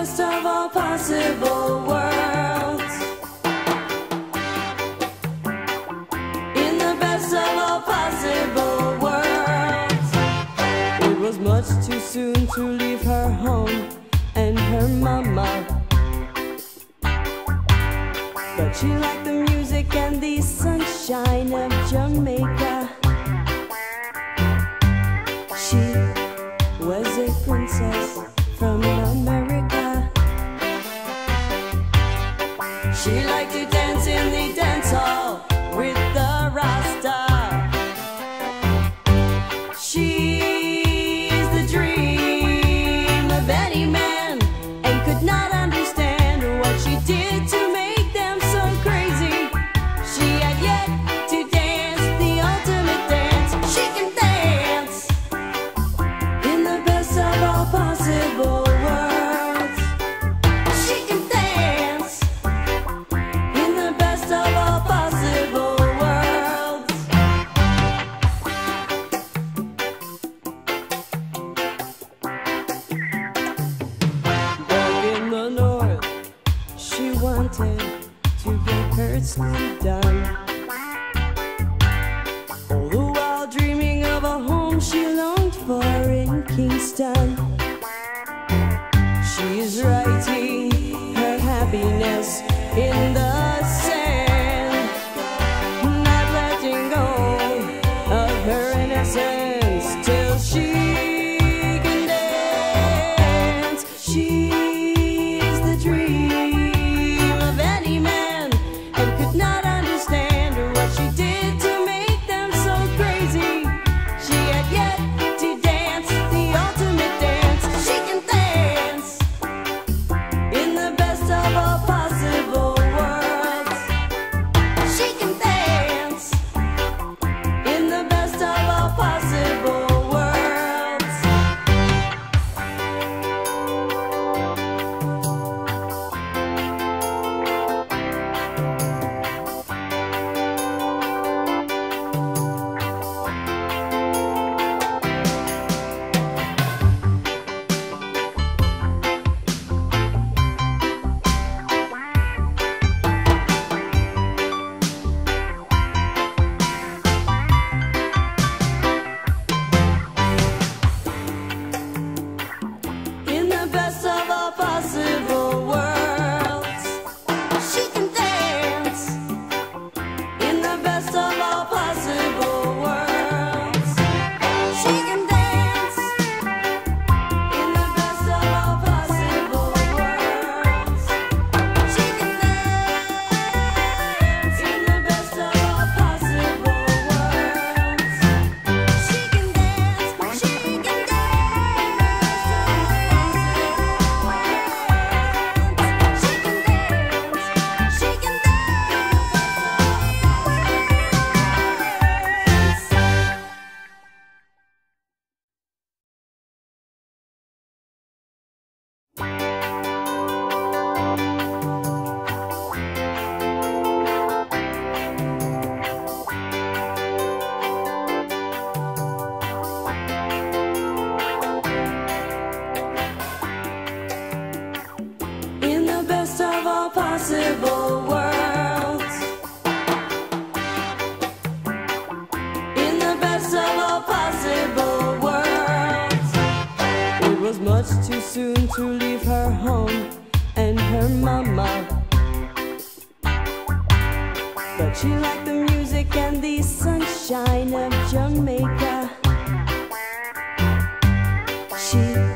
best of all possible worlds. In the best of all possible worlds. It was much too soon to leave her home and her mama, but she liked the music and the sunshine of Jamaica. She was a princess from America. She liked to dance in the dance hall with the Rasta. She's the dream of any man, and could not understand what she did to make them so crazy. She had yet to dance the ultimate dance. She can dance in the best of all possible worlds. She can dance in the best of all possible worlds. Back in the north, she wanted to get her school done. All the while dreaming of a home she longed for in Kingston. She's writing her happiness in the sand, not letting go of her innocence till she can dance. She's the dream of any man, and could not understand what she did to make them so crazy. She had yet to dance the ultimate dance. She can dance in the best of all possible worlds. She can dance in the best of all possible worlds. In the best of all possible worlds. She can dance in the best of all possible worlds. She can dance in the best of all possible worlds. She can dance in the best of all possible worlds. She can dance, she can dance. In the best of all possible worlds. In the best of all possible worlds. It was much too soon to leave her home and her mama, but she liked the music and the sunshine of Jamaica. She